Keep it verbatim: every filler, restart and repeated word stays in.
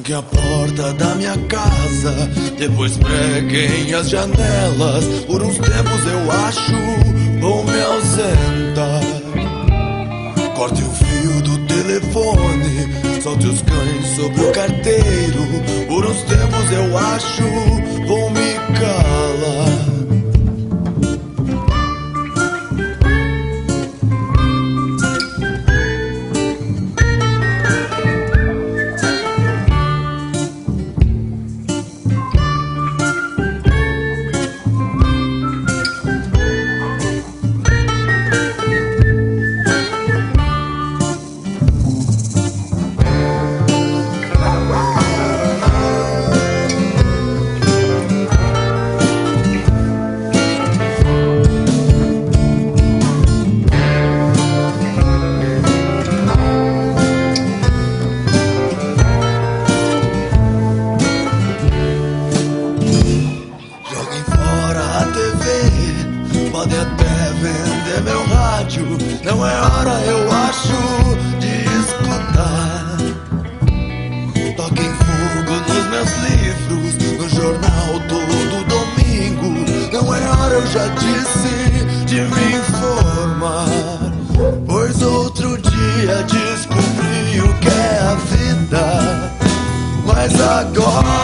Toque a porta da minha casa, depois preguem as janelas. Por uns tempos eu acho bom me ausentar. Corte o fio do telefone, solte os cães sobre o carteiro. Por uns tempos eu acho bom me calar. Pode até vender meu rádio, não é hora, eu acho, de escutar. Toquem fogo nos meus livros, no jornal todo domingo. Não é hora, eu já disse, de me informar. Pois outro dia descobri o que é a vida, mas agora